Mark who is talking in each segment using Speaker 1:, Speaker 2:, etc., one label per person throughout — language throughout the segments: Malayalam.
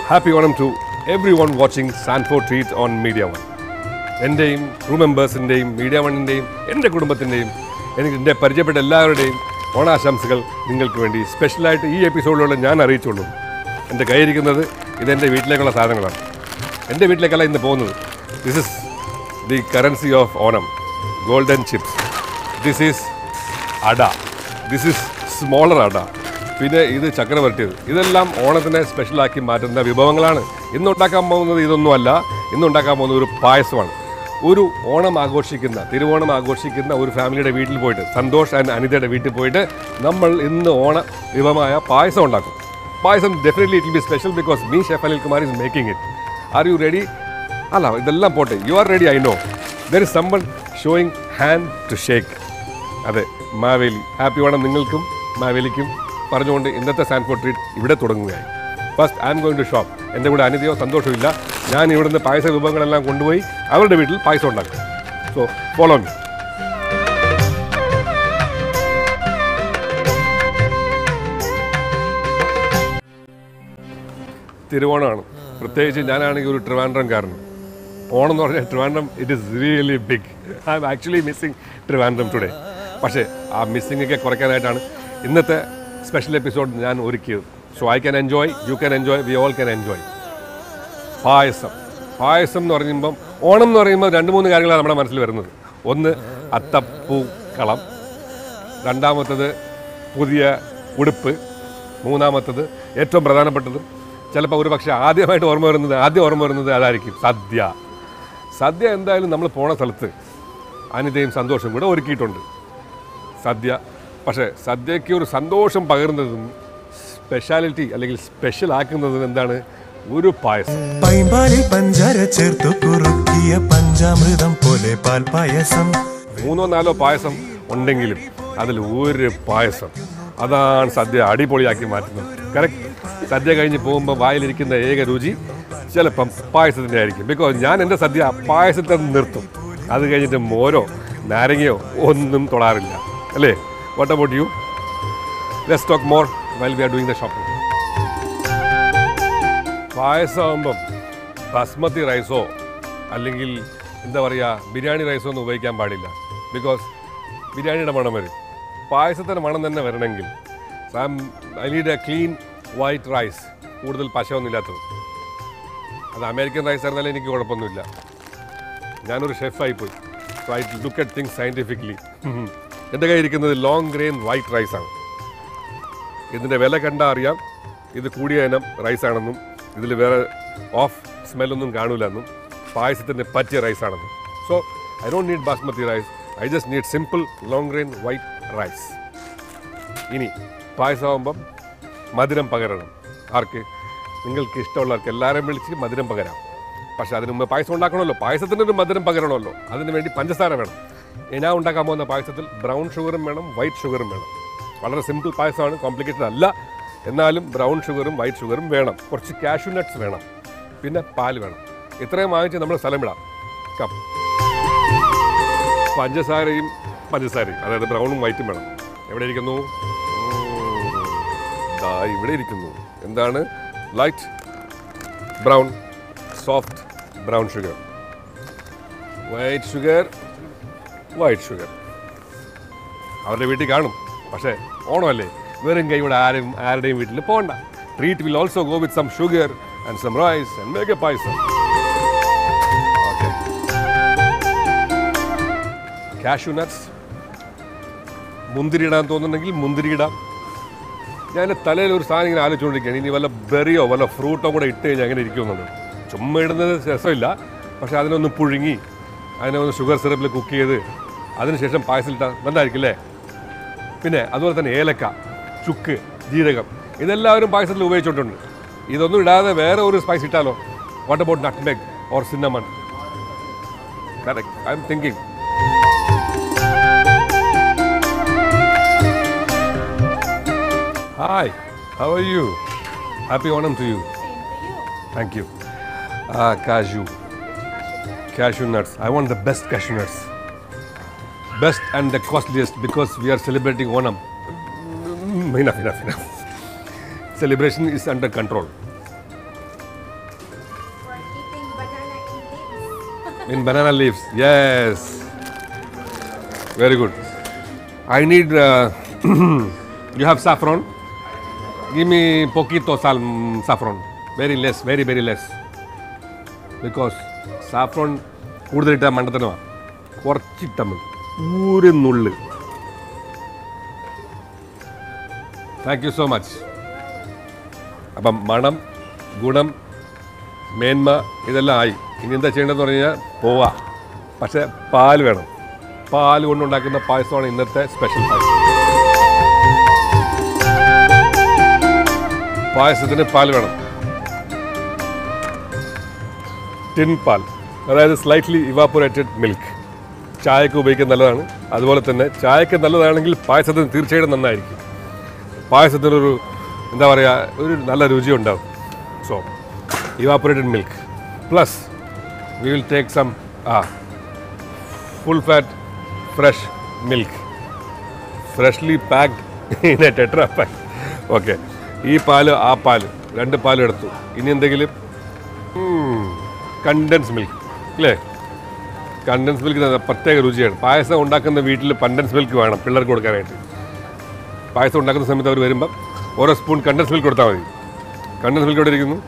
Speaker 1: Happy Onam to everyone watching Sanford Treats on Media One. എൻ്റെയും ക്രൂ മെമ്പേഴ്സിൻ്റെയും മീഡിയ വണ്ണിൻ്റെയും എൻ്റെ കുടുംബത്തിൻ്റെയും എൻ്റെ പരിചയപ്പെട്ട എല്ലാവരുടെയും ഓണാശംസകൾ നിങ്ങൾക്ക് വേണ്ടി സ്പെഷ്യലായിട്ട് ഈ എപ്പിസോഡിലൂടെ ഞാൻ അറിയിച്ചുള്ളൂ. എൻ്റെ കയ്യിരിക്കുന്നത് ഇതെൻ്റെ വീട്ടിലേക്കുള്ള സാധനങ്ങളാണ്. എൻ്റെ വീട്ടിലേക്കല്ല ഇന്ന് പോകുന്നത്. This is the currency of Onam, golden chips. This is ada, this is smaller ada, പിന്നെ ഇത് ചക്രവർത്തിയത്. ഇതെല്ലാം ഓണത്തിനെ സ്പെഷ്യലാക്കി മാറ്റുന്ന വിഭവങ്ങളാണ്. ഇന്നുണ്ടാക്കാൻ പോകുന്നത് ഇതൊന്നുമല്ല, ഇന്നുണ്ടാക്കാൻ പോകുന്നത് ഒരു പായസമാണ്. ഒരു ഓണം ആഘോഷിക്കുന്ന, തിരുവോണം ആഘോഷിക്കുന്ന ഒരു ഫാമിലിയുടെ വീട്ടിൽ പോയിട്ട്, സന്തോഷ് ആൻഡ് അനിതയുടെ വീട്ടിൽ പോയിട്ട് നമ്മൾ ഇന്ന് ഓണ വിഭവമായ പായസം ഉണ്ടാക്കും. Payasam definitely it will be special because me chef Anil Kumar is making it. Are you ready? അല്ല, ഇതെല്ലാം പോട്ടെ, you are ready, I know. There is someone showing hand to shake. അതെ, മാവേലി. ഹാപ്പി ഓണം നിങ്ങൾക്കും മാവേലിക്കും പറഞ്ഞുകൊണ്ട് ഇന്നത്തെ സാൻഫോർഡ് ട്രീറ്റ് ഇവിടെ തുടങ്ങുകയായി. First I'm going to shop. എൻ്റെ കൂടെ അനിതയോ സന്തോഷമോ ഇല്ല. ഞാൻ ഇവിടുന്ന് പായസ വിഭവങ്ങളെല്ലാം കൊണ്ടുപോയി അവരുടെ വീട്ടിൽ പായസം ഉണ്ടാക്കും. So follow me. തിരുവോണമാണ്. പ്രത്യേകിച്ച് ഞാനാണെങ്കിൽ ഒരു ട്രിവാൻഡ്രംകാരനും. ഓണം എന്ന് പറഞ്ഞാൽ Trivandrum it is really big. I'm actually missing Trivandrum today. പക്ഷേ ആ മിസ്സിങ്ങൊക്കെ കുറയ്ക്കാനായിട്ടാണ് ഇന്നത്തെ സ്പെഷ്യൽ എപ്പിസോഡ് ഞാൻ ഒരുക്കിയത്. So I can enjoy, you can enjoy, we all can enjoy. Payasam എന്ന് പറയുമ്പം, ഓണം എന്ന് പറയുമ്പോൾ 2-3 കാര്യങ്ങളാണ് നമ്മുടെ മനസ്സിൽ വരുന്നത്. ഒന്ന് അത്തപ്പൂക്കളം, രണ്ടാമത്തത് പുതിയ ഉടുപ്പ്, മൂന്നാമത്തത് ഏറ്റവും പ്രധാനപ്പെട്ടതും ചിലപ്പോൾ ഒരു പക്ഷേ ആദ്യം ഓർമ്മ വരുന്നത് അതായിരിക്കും സദ്യ. എന്തായാലും നമ്മൾ പോണ സ്ഥലത്ത് അനിതയും സന്തോഷവും കൂടെ ഒരുക്കിയിട്ടുണ്ട് സദ്യ. പക്ഷേ സദ്യയ്ക്ക് ഒരു സന്തോഷം പകരുന്നതും സ്പെഷ്യാലിറ്റി അല്ലെങ്കിൽ സ്പെഷ്യൽ ആക്കുന്നതും എന്താണ്? ഒരു പായസം. പൈമ്പാലിൽ പഞ്ചാര ചേർത്തു കുറുക്കിയ പഞ്ചാമൃതം പോലെ പാൽ പായസം. 3-4 പായസം ഉണ്ടെങ്കിലും അതിൽ ഒരു പായസം, അതാണ് സദ്യ അടിപൊളിയാക്കി മാറ്റുന്നത്. കറക്റ്റ്. സദ്യ കഴിഞ്ഞ് പോകുമ്പോൾ വായിലിരിക്കുന്ന ഏക രുചി ചിലപ്പം പായസത്തിൻ്റെ ആയിരിക്കും. ബിക്കോസ് ഞാൻ എൻ്റെ സദ്യ പായസത്തിൽ നിർത്തും. അത് കഴിഞ്ഞിട്ട് മോരോ നാരങ്ങയോ ഒന്നും തൊടാറില്ല. അല്ലേ? What about you? Let's talk more while we are doing the shopping. പായസമാകുമ്പം basmati റൈസോ അല്ലെങ്കിൽ എന്താ പറയുക ബിരിയാണി റൈസോ ഒന്നും ഉപയോഗിക്കാൻ പാടില്ല. ബിക്കോസ് ബിരിയാണിയുടെ മണം വരും. പായസത്തിൻ്റെ മണം തന്നെ വരണമെങ്കിൽ I need a clean white rice, കൂടുതൽ പശമൊന്നും ഇല്ലാത്തത്. അത് അമേരിക്കൻ റൈസ് ആയിരുന്നാലും എനിക്ക് കുഴപ്പമൊന്നുമില്ല. ഞാനൊരു ഷെഫായിപ്പോയി. So I look at things scientifically. എൻ്റെ കയ്യിൽ ഇരിക്കുന്നത് ലോങ് ഗ്രെയിൻ വൈറ്റ് റൈസാണ്. ഇതിൻ്റെ വില കണ്ടാൽ അറിയാം ഇത് കൂടിയ ഇനം റൈസാണെന്നും ഇതിൽ വേറെ ഓഫ് സ്മെല്ലൊന്നും കാണൂലെന്നും പായസത്തിൻ്റെ പറ്റിയ റൈസാണെന്നും. So I don't need basmati rice, I just need simple long grain white rice. ഇനി പായസമാകുമ്പം മധുരം പകരണം. ആർക്ക്? നിങ്ങൾക്ക് ഇഷ്ടമുള്ളവർക്ക് എല്ലാവരെയും വിളിച്ച് മധുരം പകരാം. പക്ഷേ അതിന് മുമ്പ് പായസം ഉണ്ടാക്കണമല്ലോ, പായസത്തിനൊരു മധുരം പകരണമല്ലോ. അതിന് വേണ്ടി പഞ്ചസാര വേണം. ഞാൻ ഉണ്ടാക്കാൻ പോകുന്ന പായസത്തിൽ ബ്രൗൺ ഷുഗറും വേണം, വൈറ്റ് ഷുഗറും വേണം. വളരെ സിമ്പിൾ പായസമാണ്, കോംപ്ലിക്കേറ്റഡ് അല്ല. എന്നാലും ബ്രൗൺ ഷുഗറും വൈറ്റ് ഷുഗറും വേണം. കുറച്ച് കാഷ്യൂ നട്ട്സ് വേണം, പിന്നെ പാൽ വേണം. ഇത്രയും വാങ്ങിച്ച് നമ്മൾ സ്ഥലം വിടാം. പഞ്ചസാരയും അതായത് ബ്രൗണും വൈറ്റും വേണം. എവിടെ ഇരിക്കുന്നു? ഇവിടെ ഇരിക്കുന്നു. എന്താണ്? Light brown, soft brown sugar, white sugar. അവരുടെ വീട്ടിൽ കാണും. പക്ഷേ ഓണമല്ലേ, വെറും കൈ ഇവിടെ ആരുടെയും വീട്ടിൽ പോകണ്ട. Treat will also go with some sugar and some rice and make a payasam. Okay. Cashew nuts, മുന്തിരി ഇടാൻ തോന്നുന്നുണ്ടെങ്കിൽ മുന്തിരി ഇടാം. ഞാൻ തലയിൽ ഒരു സാധനം ഇങ്ങനെ ആലോചിച്ചുകൊണ്ടിരിക്കുകയാണ്. ഇനി വല്ല ബെറിയോ വല്ല ഫ്രൂട്ടോ കൂടെ ഇട്ട് കഴിഞ്ഞാൽ അങ്ങനെ ഇരിക്കുമെന്നുണ്ട്. ചുമ്മാ ഇടുന്നത് രസമില്ല. പക്ഷേ അതിനൊന്ന് പുഴുങ്ങി അതിനെ ഒന്ന് ഷുഗർ സിറപ്പിൽ കുക്ക് ചെയ്ത് അതിനുശേഷം പായസത്തിലിട്ടാൽ നന്നായിരിക്കും അല്ലേ? പിന്നെ അതുപോലെ തന്നെ ഏലക്ക, ചുക്ക്, ജീരകം, ഇതെല്ലാവരും പായസത്തിൽ ഉപയോഗിച്ചിട്ടുണ്ട്. ഇതൊന്നും ഇടാതെ വേറെ ഒരു സ്പൈസ് ഇട്ടാലോ? What about nutmeg or cinnamon? Correct, I'm thinking. Hi, how are you? Happy Onam to you. Thank you. Cashew nuts. I want the best cashew nuts. Best and the costliest because we are celebrating Onam. Enough. Celebration is under control. In banana leaves. Yes. Very good. I need. You have saffron. Give me poquito saffron. Very less. Very very less. Because saffron കൂടുതലിട്ടാൽ മണ്ടത്തനമാണ്. കുറച്ചിട്ടാൽ മതി. ഒരു നുള്ള്. Thank you so much. അപ്പം മണം, ഗുണം, മേന്മ ഇതെല്ലാം ആയി. ഇനി എന്താ ചെയ്യേണ്ടതെന്ന് പറഞ്ഞു കഴിഞ്ഞാൽ പോവാം. പക്ഷേ പാൽ വേണം. പാൽ കൊണ്ടുണ്ടാക്കുന്ന പായസമാണ് ഇന്നത്തെ സ്പെഷ്യൽ പായസം. പായസത്തിന് പാൽ വേണം. ടിൻ പാൽ, അതായത് സ്ലൈറ്റ്ലി ഇവാപ്പറേറ്റഡ് മിൽക്ക്. ചായക്ക് ഉപയോഗിക്കാൻ നല്ലതാണ്. അതുപോലെ തന്നെ ചായക്ക് നല്ലതാണെങ്കിൽ പായസത്തിന് തീർച്ചയായിട്ടും നന്നായിരിക്കും. പായസത്തിനൊരു എന്താ പറയുക, ഒരു നല്ല രുചി ഉണ്ടാവും. So evaporated milk plus we will take some full fat fresh milk, freshly packed in a tetra pack. Okay, ഈ പാല് ആ പാല് രണ്ട് പാലും എടുത്തു. ഇനി എന്തെങ്കിലും കണ്ടൻസ് മിൽക്ക് അല്ലേ? കണ്ടൻസ് മിൽക്ക് പ്രത്യേക രുചിയാണ്. പായസം ഉണ്ടാക്കുന്ന വീട്ടിൽ കണ്ടൻസ് മിൽക്ക് വേണം പിള്ളേർക്ക് കൊടുക്കാനായിട്ട്. പായസം ഉണ്ടാക്കുന്ന സമയത്ത് അവർ വരുമ്പം ഓരോ സ്പൂൺ കണ്ടൻസ് മിൽക്ക് കൊടുത്താൽ മതി. കണ്ടൻസ് മിൽക്ക് എവിടെ ഇരിക്കുന്നു?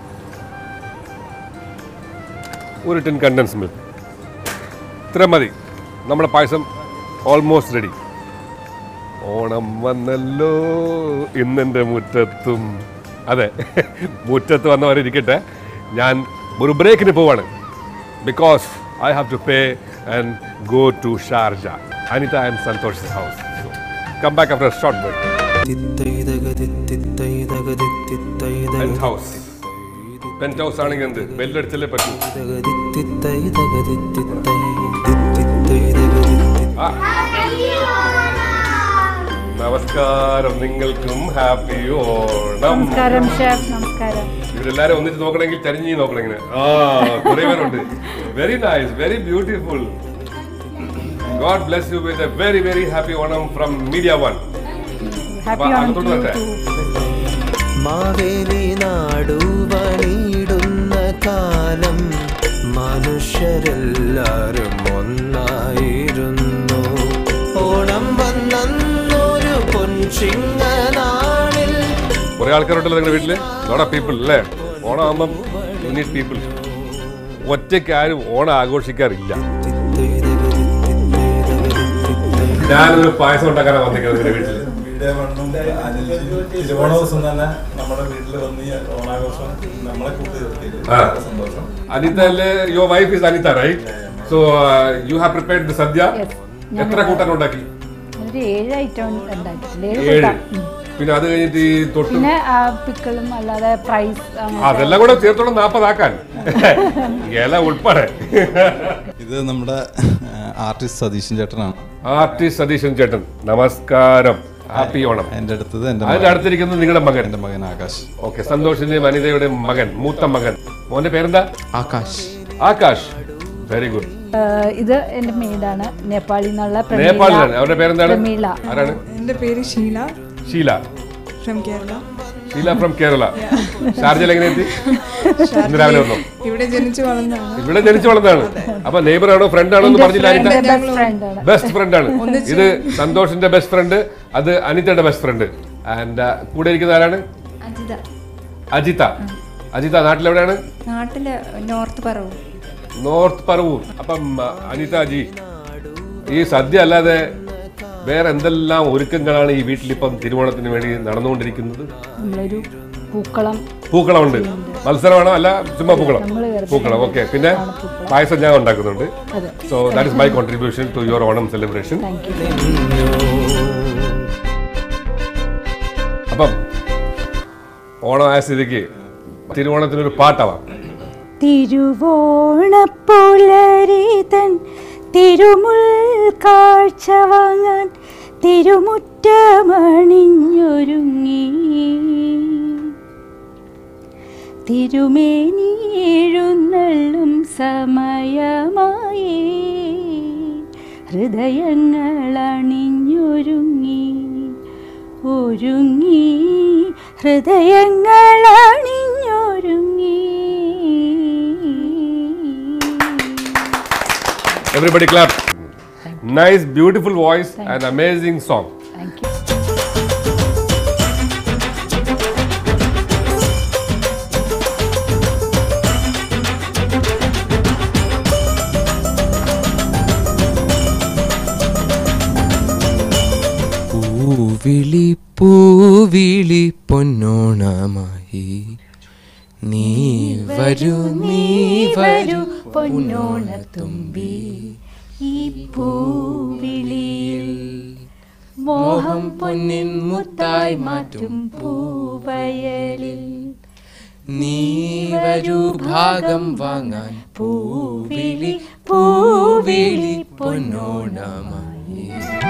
Speaker 1: ഒരു ടിൻ കണ്ടൻസ് മിൽക്ക്. ഇത്ര മതി. നമ്മുടെ പായസം ഓൾമോസ്റ്റ് റെഡി. ഓണം വന്നല്ലോ ഇന്നെൻ്റെ മുറ്റത്തും. അതെ, മുറ്റത്ത് വന്നവരിക്കട്ടെ. ഞാൻ ഒരു ബ്രേക്കിന് പോവാണ്. Because I have to pay and go to Sharjah. Anita and Santosh house. Come back after a short break. House penthouse ആണെങ്കിൽ എന്ത് ബെല്ലടിച്ചല്ലേ പറ്റൂ. നമസ്കാരം, നിങ്ങൾക്കും ഹാപ്പി ഓണം.
Speaker 2: നമസ്കാരം ഷെഫ്. നമസ്കാരം.
Speaker 1: ഇവരെല്ലാരും ഒന്നിച്ച് നോക്കണമെങ്കിൽ ചരിഞ്ഞ് നോക്കണം. ഇങ്ങനെ കുറെ പേരുണ്ട്. Very nice, very beautiful. God bless you with a very very happy Onam from media one.
Speaker 3: Maveli നാടുവണിടുന്ന കാലം മനുഷ്യരെല്ലാരും ഒന്നായിരുന്നു. ഓണം വന്നൊരു പൊൻചിങ്ങനാളിൽ.
Speaker 1: കുറെ ആൾക്കാരുണ്ടല്ലോ നിങ്ങളുടെ വീട്ടില്, ലോട്ട് ഓഫ് പീപ്പിൾ അല്ലേ? ഓണം ആകുമ്പം യു നീഡ് പീപ്പിൾ. ഒറ്റയ്ക്ക് ആരും ഓണം ആഘോഷിക്കാറില്ല. ഞാനൊരു പായസം ഉണ്ടാക്കാനാണ് വന്നിരിക്കുന്നത് നിങ്ങളുടെ വീട്ടിൽ.
Speaker 4: തിരുവോണ ദിവസം തന്നെ നമ്മുടെ വീട്ടിൽ വന്ന് ഓണാഘോഷം നമ്മളെ സന്തോഷം.
Speaker 1: Anita, your wife is Anita, right? So you have prepared the sadya. എത്ര കൂട്ടാൻ ഉണ്ടാക്കി?
Speaker 2: 7 ഐറ്റം ഉണ്ടാക്കി.
Speaker 1: പിന്നെ അത് കഴിഞ്ഞിട്ട് ഈ തൊട്ട്
Speaker 2: പിന്നെ പിക്കിളും അല്ലാതെ ഫ്രൈസ്
Speaker 1: അതെല്ലാം കൂടെ ചേർത്തോളം 40 ആക്കാൻ ഇല ഉൾപ്പെടെ.
Speaker 4: ഇത് നമ്മുടെ ആർട്ടിസ്റ്റ് സതീശൻ ചേട്ടനാണ്.
Speaker 1: ആർട്ടിസ്റ്റ് സതീശൻ ചേട്ടൻ, നമസ്കാരം. ഹാപ്പി ഓണം.
Speaker 4: എൻ്റെ അടുത്തത്
Speaker 1: അതിന്റെ അടുത്തിരിക്കുന്നത് നിങ്ങളുടെ മകൻ.
Speaker 4: എൻ്റെ മകൻ ആകാശ്.
Speaker 1: ഓക്കെ, സന്തോഷിന്റെയും അനിതയുടെ മകൻ, മൂത്ത മകൻ. മോന്റെ പേരെന്താ?
Speaker 4: ആകാശ്.
Speaker 1: Akash, very good.
Speaker 2: ഇത് എന്റെ മെയ്ഡാണ്, നേപ്പാളിൽ നിന്നുള്ള.
Speaker 1: നേപ്പാളിലാണ്. അവരുടെ പേരെന്താണ്? ആരാണ്?
Speaker 5: എന്റെ പേര് ഷീല.
Speaker 1: ഷീല
Speaker 5: ഫ്രം കേരള.
Speaker 1: ഷീല ഫ്രം കേരള. ഷാർജയിൽ എങ്ങനെ എത്തി? ഇന്ന് രാവിലെ വന്നോ?
Speaker 5: ഇവിടെ ജനിച്ചു വളർന്നതാണ്.
Speaker 1: ഇവിടെ ജനിച്ചു വളർന്നതാണ്. അപ്പൊ നെയ്ബർ ആണോ ഫ്രണ്ട് ആണോ എന്ന് പറഞ്ഞില്ല. ബെസ്റ്റ് ഫ്രണ്ട് ആണ്. ഇത് സന്തോഷിന്റെ ബെസ്റ്റ് ഫ്രണ്ട്, അത് അനിതയുടെ ബെസ്റ്റ് ഫ്രണ്ട്. ആൻഡ് കൂടെ ഇരിക്കുന്ന ആരാണ്? അജിത. അജിത നാട്ടിലെവിടെയാണ്?
Speaker 5: നാട്ടില് നോർത്ത് പറവൂർ.
Speaker 1: നോർത്ത് പറവൂർ. അപ്പം അനിതാജി, ഈ സദ്യ അല്ലാതെ വേറെ എന്തെല്ലാം ഒരുക്കങ്ങളാണ് ഈ വീട്ടിലിപ്പം തിരുവോണത്തിന് വേണ്ടി നടന്നുകൊണ്ടിരിക്കുന്നത്?
Speaker 2: നമ്മളൊരു
Speaker 1: പൂക്കളമുണ്ട്. മത്സരമാണോ അല്ല ചുമ്മാ പൂക്കളം? ഓക്കെ. പിന്നെ പായസം ഞാൻ ഉണ്ടാക്കുന്നുണ്ട്. So that is my contribution to your Onam celebration. അപ്പം ഓണമായ സ്ഥിതിക്ക് തിരുവോണത്തിനൊരു പാട്ടാവാം.
Speaker 2: തിരുവോണപ്പുലരിതൻ തിരുമുൽ കാഴ്ച വാങ്ങാൻ തിരുമുറ്റമണിഞ്ഞൊരുങ്ങി തിരുമേനി എഴുന്നള്ളും സമയമായി ഹൃദയങ്ങളണിഞ്ഞൊരുങ്ങി ഒരുങ്ങി ഹൃദയങ്ങളണിഞ്ഞൊരുങ്ങി.
Speaker 1: Everybody clap. Nice, beautiful voice and amazing song.
Speaker 2: Thank you.
Speaker 6: പൂവിളി പൂവിളി പൊന്നോണമായി നീ വരൂ
Speaker 2: പൊന്നോണത്തുമ്പി ഈ പൂവിളിയിൽ മോഹം പൊന്നിൻ മുത്തായി മാറ്റും പൂവയലിൽ
Speaker 6: നീ വരൂ ഭാഗം വാങ്ങാൻ പൂവിളി
Speaker 2: പൂവിളി
Speaker 6: പൊന്നോണമായി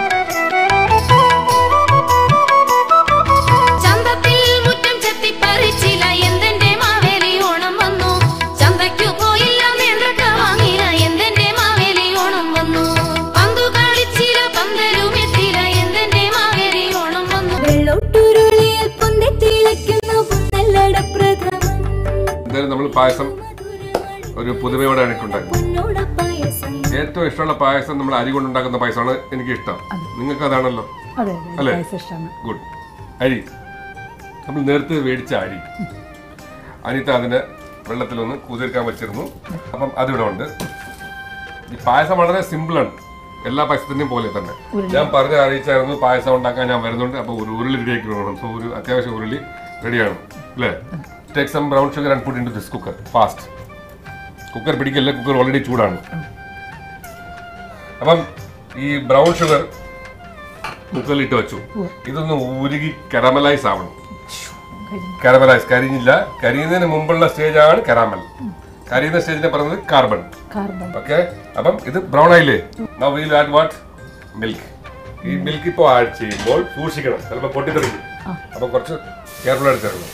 Speaker 7: ചന്തത്തിൽ മുറ്റം ചെത്തിപ്പറിച്ചില്ല എന്തെന്റെ മാവേലി ഓണം വന്നു ചന്തയ്ക്കു പോയില്ല നേന്ത്രക്ക വാങ്ങില്ല എന്തെന്റെ മാവേലി ഓണം വന്നു പന്തു കളിച്ചില്ല പന്തലും എത്തില്ല എന്തെന്റെ മാവേലി ഓണം വന്നു വെള്ളോട്ടുരുളിയിൽ പൊന്തിത്തിളയ്ക്കുന്നു പുന്നല്ലട പ്രഥമൻ
Speaker 1: എന്തായാലും നമ്മൾ പായസം ഒരു പുതുമയോടെയാണ് ഉണ്ടാക്കുന്നത്.
Speaker 7: പൊന്നോട പായസം
Speaker 1: ഏറ്റവും ഇഷ്ടമുള്ള പായസം നമ്മൾ അരി കൊണ്ടുണ്ടാക്കുന്ന പായസമാണ് എനിക്ക് ഇഷ്ടം. നിങ്ങൾക്ക് അതാണല്ലോ
Speaker 2: അതെ
Speaker 1: അല്ലേ?
Speaker 2: ഇഷ്ടമാണ്.
Speaker 1: ഗുഡ്. അരി നമ്മൾ നേരത്തെ മേടിച്ച അരി അനിത അതിനെ വെള്ളത്തിലൊന്ന് കുതിർക്കാൻ വെച്ചിരുന്നു. അപ്പം അതിവിടെ ഉണ്ട്. ഈ പായസം വളരെ സിമ്പിളാണ്, എല്ലാ പായസത്തിൻ്റെയും പോലെ തന്നെ. ഞാൻ പറഞ്ഞ് അറിയിച്ചായിരുന്നു പായസം ഉണ്ടാക്കാൻ ഞാൻ വരുന്നുണ്ട്. അപ്പോൾ ഒരു ഉരുളി റെഡിയാക്കി വേണം. സോ ഒരു അത്യാവശ്യം ഉരുളി റെഡിയാണ് അല്ലേ? Take some brown sugar and put into this cooker fast. Cooker പിടിക്കല്ലേ, കുക്കർ ഓൾറെഡി ചൂടാണ്. അപ്പം ഈ ബ്രൗൺ ഷുഗർ കുക്കറിലിട്ട് വെച്ചു. ഇതൊന്ന് ഉരുകി കരമലൈസ് ആവണം. കരമലൈസ്, കരിഞ്ഞില്ല. കരിയുന്നതിന് മുമ്പുള്ള സ്റ്റേജാണ് കരാമൽ. കരിയുന്ന സ്റ്റേജിനെ പറയുന്നത് കാർബൺ. ഓക്കെ, അപ്പം ഇത് ബ്രൗൺ ആയില്ലേ? Now we will add what? Milk. ഈ മിൽക്ക് ഇപ്പോൾ ആഡ് ചെയ്യുമ്പോൾ സൂക്ഷിക്കണം, ചിലപ്പോൾ പൊട്ടിത്തെറിക്കും. അപ്പം കുറച്ച് കെയർഫുൾ ആയിട്ട് ചേർക്കണം.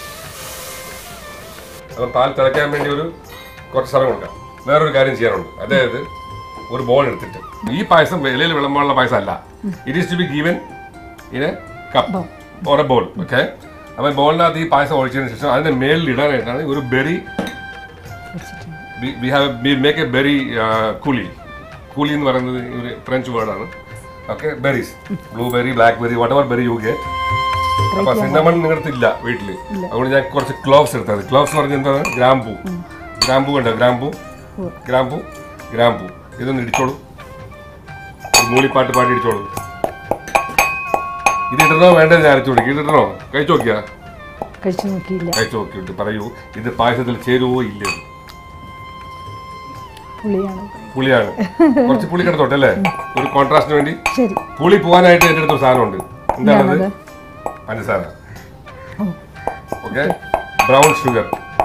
Speaker 1: അപ്പം പാൽ തിളയ്ക്കാൻ വേണ്ടി കുറച്ച് സമയം കൊടുക്കാം. വേറൊരു കാര്യം ചെയ്യാനുണ്ട്, അതായത് ഒരു ബോൾ എടുത്തിട്ട്, ഈ പായസം ഇലയിൽ വിളമ്പാനുള്ള പായസം അല്ല, it is to be given in a cup or a bowl. Okay, അപ്പം ബോളിനകത്ത് ഈ പായസം ഒഴിച്ചതിന് ശേഷം അതിന്റെ മേളിൽ ഇടാനായിട്ടാണ് ഒരു berry. We make a berry coulis. Coulis എന്ന് പറയുന്നത് ഒരു ഫ്രഞ്ച് വേർഡാണ്. Okay, berries, blueberry, blackberry, whatever berry you get. അപ്പൊ സിന്നമൺ നിങ്ങളുടെ ഇല്ല വീട്ടില്, അതുകൊണ്ട് ഞാൻ കുറച്ച് ക്ലോവ്സ് എടുത്തത്. ക്ലോവ്സ് എന്ന് പറഞ്ഞാൽ എന്താണ്? ഗ്രാമ്പൂ. ഗ്രാമ്പൂ കണ്ടോ? ഗ്രാമ്പൂ, ഗ്രാമ്പൂ, ഗ്രാമ്പൂ. ഇതൊന്ന് ഇടിച്ചോളൂ, മൂളിപ്പാട്ട് പാടി ഇടിച്ചോളൂ. ഇത് ഇടണോ വേണ്ടത് ഞാൻ അരച്ചു കൊടുക്കും. ഇതിടണോ? കഴിച്ചു നോക്കിയാ?
Speaker 2: കഴിച്ചു നോക്കിയില്ല.
Speaker 1: കഴിച്ചു നോക്കിയിട്ട് പറയൂ, ഇത് പായസത്തിൽ ചേരുവോ ഇല്ലയോ? പുളിയാണ്. കുറച്ച് പുളി കിടത്തോട്ടെ അല്ലേ, ഒരു കോൺട്രാസ്റ്റിന് വേണ്ടി. പുളി പോകാനായിട്ട് എൻ്റെ അടുത്തൊരു സാധനമുണ്ട്. എന്താണത്? പഞ്ചസാര. ഓക്കെ, ബ്രൗൺ ഷുഗർ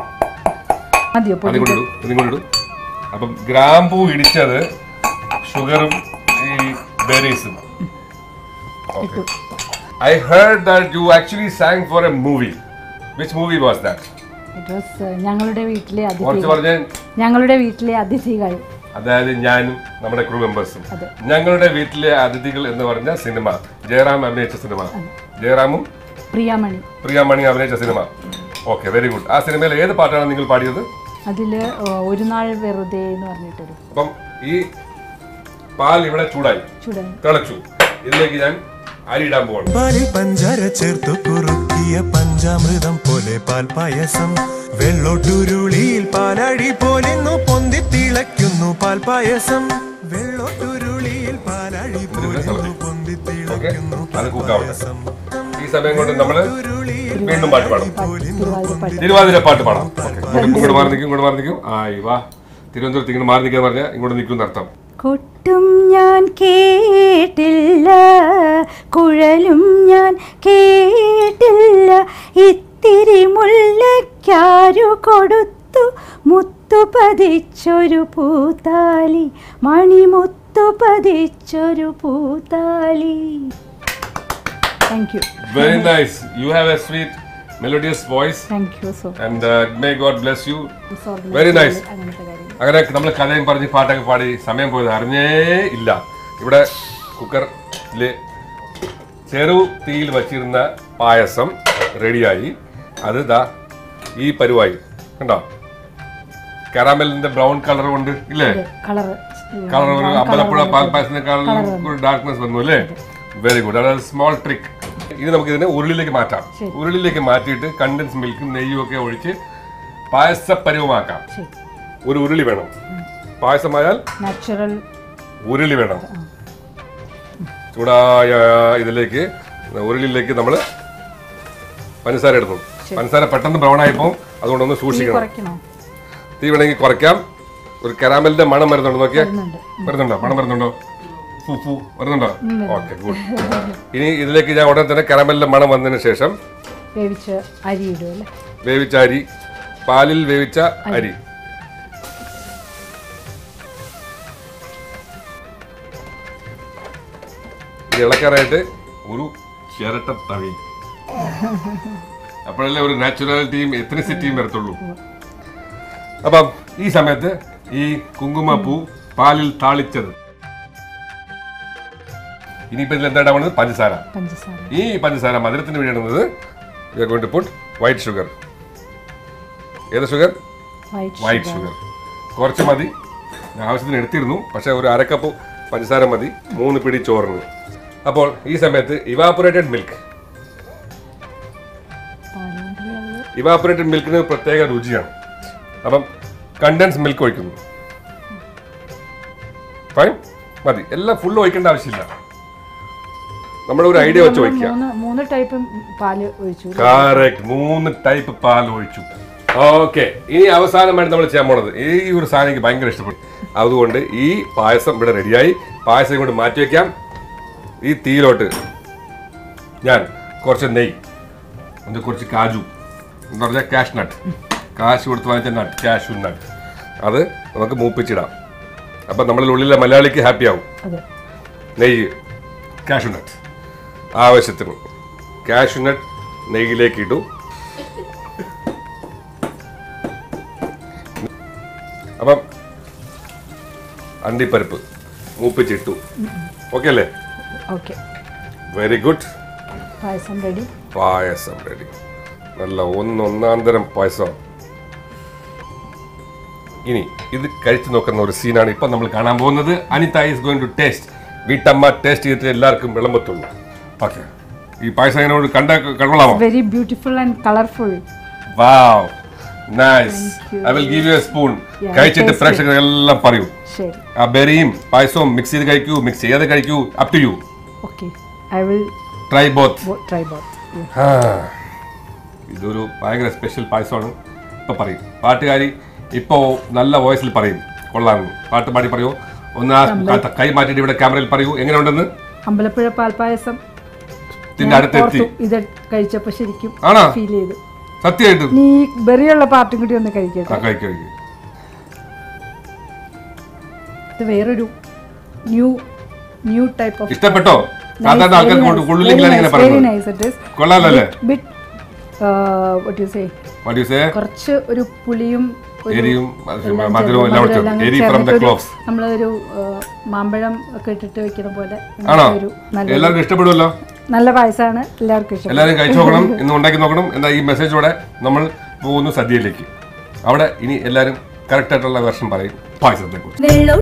Speaker 1: അതും കൂടി ഇടും. അപ്പം ഗ്രാമ്പൂ ഇടിച്ചത്, ഷുഗറും ഈ ബെറീസും. Okay. I heard that you actually sang for a movie. Which movie was that?
Speaker 2: It was ഞങ്ങളുടെ വീട്ടിലെ അതിഥികൾ.
Speaker 1: അതായത് ഞാനും നമ്മുടെ ക്രൂ മെമ്പേഴ്സും. ഞങ്ങളുടെ വീട്ടിലെ അതിഥികൾ എന്ന് പറഞ്ഞ സിനിമ, ജയറാം അഭിനയിച്ച സിനിമ. ജയറാമും പ്രിയാമണി അഭിനയിച്ച സിനിമ. Okay, very good. ആ സിനിമയിൽ ഏത് പാട്ടാണ് നിങ്ങൾ പാടിയത്?
Speaker 2: അതില് ഒരു നാൾ വെറുതെ എന്ന് പറഞ്ഞിട്ടൊരു.
Speaker 1: അപ്പം ഈ പാൽ ഇവിടെ ചൂടായി തിളച്ചു. ഇതിലേക്ക് ഞാൻ അരി ഇടാൻ പോവാണ്.
Speaker 3: പാലിൽ പഞ്ചാര ചേർത്തു കുറുക്കിയ പഞ്ചാമൃതം പോലെ പാൽ പായസം. വെള്ളോട്ടുരുളിയിൽ പാലടി പോലിന്നു പൊന്തി തിളയ്ക്കുന്നു പാൽ പായസം. വെള്ളോട്ടുരുളിയിൽ പാലടി പോലിന്നു പൊന്തി തിളയ്ക്കുന്നു പാൽ പായസം.
Speaker 1: ഈ സമയം കൊണ്ട് നമ്മള് വീണ്ടും പാട്ട് പാടാം. തിരുവാതിര പാട്ട് പാടാം. ഇങ്ങോട്ട് മാറി നിൽക്കും. ആയി വാ, തിരുവനന്തപുരത്ത് ഇങ്ങോട്ട് മാറി നിൽക്കാൻ പറഞ്ഞാൽ ഇങ്ങോട്ട് നിൽക്കും എന്നർത്ഥം.
Speaker 2: കൊട്ടും ഞാൻ കേട്ടില്ല, കുഴലും ഞാൻ കേട്ടില്ല, ഇത്തിരി മുല്ലയ്ക്കാരു കൊടുത്തു മുത്തു പതിച്ചൊരു പൂത്താലി, മണിമുത്തു പതിച്ചൊരു പൂത്താലി. Thank you.
Speaker 1: Very nice. You have a sweet, melodious voice.
Speaker 2: Thank you so much.
Speaker 1: And may God bless you. Very nice. അങ്ങനെ നമ്മൾ കഥയും പറഞ്ഞ് പാട്ടൊക്കെ പാടി സമയം പോയത് അറിഞ്ഞേ ഇല്ല. ഇവിടെ കുക്കറില് ചെറു തീയിൽ വച്ചിരുന്ന പായസം റെഡിയായി. അത് ദാ ഈ പരുവായി കണ്ടോ? കാരാമലിന്റെ ബ്രൗൺ കളർ കൊണ്ട് ഇല്ലേ? കളർ ഒരു അമ്പലപ്പുഴ പാൽപ്പായസത്തിനേക്കാളും ഒരു ഡാർക്ക്നെസ് വന്നു അല്ലേ? Very good. അതായത് സ്മോൾ ട്രിക്ക്. ഇനി നമുക്ക് ഇതിനെ ഉരുളിലേക്ക് മാറ്റാം. ഉരുളിലേക്ക് മാറ്റിയിട്ട് കണ്ടൻസ് മിൽക്കും നെയ്യും ഒക്കെ ഒഴിച്ച് പായസപ്പരുവമാക്കാം. ഒരു ഉരുളി വേണം. പായസമായാൽ
Speaker 2: നാച്ചുറൽ
Speaker 1: ഉരുളി വേണം. ചൂടായ ഇതിലേക്ക് ഉരുളിയിലേക്ക് നമ്മൾ പഞ്ചസാര ഇടുന്നു. പഞ്ചസാര പെട്ടെന്ന് ബ്രൗൺ ആയിപ്പോ അതുകൊണ്ടൊന്ന് സൂക്ഷിക്കണം. തീ വേണമെങ്കിൽ കുറയ്ക്കാം. ഒരു കരാമലിന്റെ മണം വരുന്നുണ്ടോ നോക്കിയാ? വരുന്നുണ്ടോ? മണം വരുന്നുണ്ടോ? വരുന്നുണ്ടോ? Okay, good. ഇനി ഇതിലേക്ക് ഞാൻ ഉടനെ തന്നെ കരാമലിന്റെ മണം വന്നതിന് ശേഷം
Speaker 2: വേവിച്ച അരി ഇടും.
Speaker 1: വേവിച്ച അരി, പാലിൽ വേവിച്ച അരി. ഇളക്കാനായിട്ട് ഒരു ചിരട്ട തവി. അപ്പോഴല്ലേ ഒരു നാച്ചുറാലിറ്റിയും എത്നിസിറ്റിയും വരത്തുള്ളൂ. അപ്പം ഈ സമയത്ത് ഈ കുങ്കുമപ്പൂ പാലിൽ താളിച്ചത്. ഇനിയിപ്പോ ഇതിൽ എന്താ ഇടാവുന്നത്? പഞ്ചസാര. ഈ പഞ്ചസാര മധുരത്തിന് വേണ്ടി ഇടുന്നത് we are going to put white sugar. ഏത് ഷുഗർ? White sugar. കുറച്ച് മതി. ഞാൻ ആവശ്യത്തിന് എടുത്തിരുന്നു, പക്ഷെ ഒരു അരക്കപ്പ് പഞ്ചസാര മതി 3 പിടി ചോറിന്. അപ്പോൾ ഈ സമയത്ത് ഇവാപറേറ്റഡ് മിൽക്ക്. ഇവാപറേറ്റഡ് മിൽക്കിന് പ്രത്യേക രുചിയാണ്. അപ്പം കണ്ടൻസ് മിൽക്ക് ഒഴിക്കുന്നു. ഫൈൻ, മതി. എല്ലാം ഫുള്ള് ഒഴിക്കേണ്ട ആവശ്യമില്ല. നമ്മുടെ ഒരു ഐഡിയ വെച്ച് ഒഴിക്കുക.
Speaker 2: 3 ടൈപ്പ് പാല് ഒഴിച്ചു.
Speaker 1: കറക്റ്റ്, 3 ടൈപ്പ് പാൽ ഒഴിച്ചു. ഓക്കെ, ഇനി അവസാനമായിട്ട് നമ്മൾ ചെയ്യാൻ പോണത്, ഈ ഒരു സാധനം എനിക്ക് ഭയങ്കര ഇഷ്ടപ്പെട്ടു. അതുകൊണ്ട് ഈ പായസം ഇവിടെ റെഡിയായി. പായസം കൊണ്ട് മാറ്റി വെക്കാം. ഈ തീയിലോട്ട് ഞാൻ കുറച്ച് നെയ്യ്, കുറച്ച് കാജു എന്ന് പറഞ്ഞാൽ കാഷ് നട്ട്, കാശ് കൊടുത്ത് വാങ്ങിച്ച നട്ട്, കാഷു നട്ട്, അത് നമുക്ക് മൂപ്പിച്ചിടാം. അപ്പം നമ്മളുടെ ഉള്ളിലെ മലയാളിക്ക് ഹാപ്പി ആവും. നെയ്യ്, കാഷു നട്ട് ആവശ്യത്തിന്. കാഷു നട്ട് നെയ്യിലേക്ക് ഇട്ടു. അപ്പം അണ്ടിപ്പരിപ്പ് മൂപ്പിച്ചിട്ടു. ഓക്കെ അല്ലേ? Very good.
Speaker 2: Payasam ready.
Speaker 1: Payasam ready. നല്ല ഒന്നാന്തരം പായസം. ഇനി ഇത് കഴിച്ചു നോക്കുന്ന ഒരു സീനാണ് ഇപ്പൊ നമ്മൾ കാണാൻ പോകുന്നത്. Anita is going to taste. വീട്ടമ്മ ടേസ്റ്റ് ചെയ്തിട്ട് എല്ലാവർക്കും വിളമ്പത്തുള്ളൂ. ഓക്കെ, ഈ പായസം എങ്ങനെ കണ്ടോളാമോ?
Speaker 2: Very beautiful and colourful.
Speaker 1: Wow, nice. I will give you a spoon. കഴിച്ചിട്ട് പ്രേക്ഷകർ എല്ലാം പറയൂ. ആ ബെറിയും പായസവും മിക്സ് ചെയ്ത് കഴിക്കൂ, മിക്സ് ചെയ്യാതെ കഴിക്കൂ, up to you.
Speaker 2: Okay, I will
Speaker 1: try both.
Speaker 2: Try.
Speaker 1: ഇതൊരു ഭയങ്കര സ്പെഷ്യൽ പായസമാണ്. ഇപ്പൊ പറയും പാട്ടുകാരി, ഇപ്പോ നല്ല വോയിസിൽ പറയും. കൊള്ളാമെന്ന് പാട്ട് പാടി പറയൂ. ഒന്ന് കൈ മാറ്റിട്ട് ഇവിടെ ക്യാമറയിൽ പറയൂ എങ്ങനെയുണ്ടെന്ന്.
Speaker 2: അമ്പലപ്പുഴ പാൽപ്പായസം
Speaker 1: അടുത്തെത്തി
Speaker 2: ഇത് കഴിച്ചപ്പോ ശരിക്കും ഫീൽ ചെയ്തു.
Speaker 1: സത്യമായിട്ടും
Speaker 2: നീ ബെറിയുള്ള പാർട്ടും കൂടി ഒന്ന് കഴിക്കട്ടെ. ഇത് വേറൊരു ന്യൂ ടൈപ്പ് ഓഫ്.
Speaker 1: ഇഷ്ടപ്പെട്ടോ? സാധാരണ ആൾക്കാർക്ക് കൊള്ളാലല്ലേ?
Speaker 2: കുറച്ച് ഒരു പുളിയും നമ്മളൊരു മാമ്പഴം ഒക്കെ ഇട്ടിട്ട് വെക്കുന്ന പോലെ.
Speaker 1: എല്ലാവർക്കും ഇഷ്ടപ്പെടുമല്ലോ.
Speaker 2: നല്ല പായസമാണ്, എല്ലാവർക്കും ഇഷ്ടം.
Speaker 1: എല്ലാവരും കഴിച്ചു നോക്കണം, ഇന്ന് ഉണ്ടാക്കി നോക്കണം. എന്താ ഈ മെസ്സേജോടെ നമ്മൾ പോകുന്നു സദ്യയിലേക്ക്. അവിടെ ഇനി എല്ലാവരും കറക്റ്റ് ആയിട്ടുള്ള വെർഷൻ പറയും പായസത്തെ കുറിച്ച്.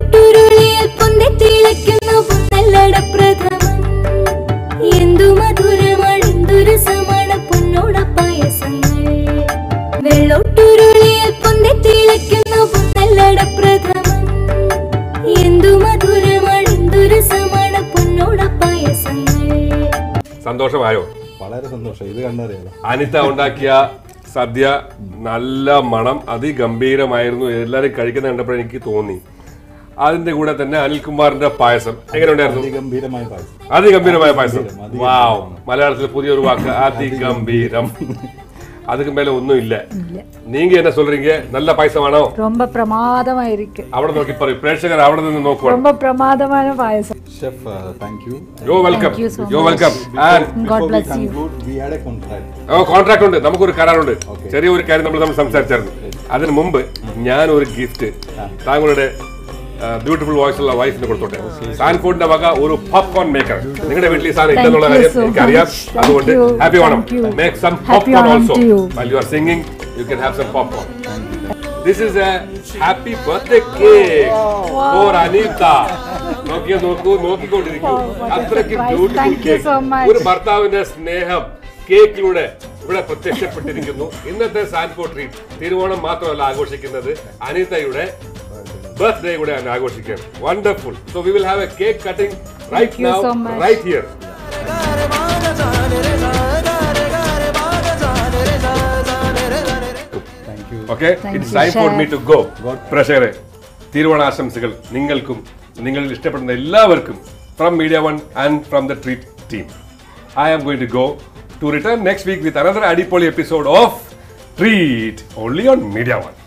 Speaker 1: സന്തോഷമായോ?
Speaker 4: വളരെ സന്തോഷം. ഇത് കണ്ടറിയാലോ,
Speaker 1: അനിത ഉണ്ടാക്കിയ സദ്യ നല്ല മണം, അതിഗംഭീരമായിരുന്നു. എല്ലാവരും കഴിക്കുന്ന കണ്ടപ്പോൾ എനിക്ക് തോന്നി. അതിന്റെ കൂടെ തന്നെ അനിൽകുമാറിന്റെ പായസം എങ്ങനെയുണ്ടായിരുന്നു? അതിഗംഭീരമായ പായസം. വാവ്, മലയാളത്തിൽ പുതിയൊരു വാക്ക്, അതിഗംഭീരം. அதுக்கு மேல ஒண்ணும் இல்ல. நீங்க என்ன சொல்றீங்க? நல்ல பாயசமானோ?
Speaker 2: ரொம்ப பிரமாதமா இருக்கு.
Speaker 1: அவட நோக்கி பாரு, பிரேட்சகர் அவட நின்னு நோக்குவாங்க.
Speaker 2: ரொம்ப பிரமாதமான payasam.
Speaker 4: Chef, thank you.
Speaker 1: You're welcome. You're welcome. And
Speaker 2: God bless you.
Speaker 4: We had a contract.
Speaker 1: Contract ഉണ്ട്, നമുക്കൊരു കരാറുണ്ട്. ചെറിയൊരു കാര്യം നമ്മൾ സംസാരിച്ചായിരുന്നു. അതിന് മുമ്പ് ഞാൻ ഒരു ഗിഫ്റ്റ് താങ്കളുടെ ബ്യൂട്ടിഫുൾ വോയിസ് ഉള്ള വൈഫിന് കൊടുത്തോട്ടെ. സാൻഫോർഡിന്റെ വക ഒരു പോപ്കോൺ മേക്കർ. നിങ്ങളുടെ വീട്ടിൽ ഈ സാധനം ഇല്ലെന്നുള്ള കാര്യം എനിക്കറിയാം. അതുകൊണ്ട് happy Onam. Make some popcorn also. While you are singing, you can have some popcorn. This is a happy birthday cake for Anita. നോക്കിക്കൊണ്ടിരിക്കൂ. അത്രയ്ക്ക് ബ്യൂട്ടിഫുൾ കേക്ക്. ഒരു ഭർത്താവിന്റെ സ്നേഹം കേക്കിലൂടെ ഇവിടെ പ്രത്യക്ഷപ്പെട്ടിരിക്കുന്നു. ഇന്നത്തെ സാൻഫോ ട്രീറ്റ് തിരുവോണം മാത്രമല്ല ആഘോഷിക്കുന്നത്, അനീതയുടെ ബർത്ത്ഡേ കൂടെ ആഘോഷിക്കുകയാണ്. Wonderful. So we will have a cake cutting right now, right here. Okay, it's time for me to go. പ്രേക്ഷകരെ, തിരുവോണാശംസകൾ നിങ്ങൾക്കും നിങ്ങളിൽ ഇഷ്ടപ്പെടുന്ന എല്ലാവർക്കും from Media One and from the Treat team. I am going to go to return next week with another Adipoli episode of Treat only on Media One.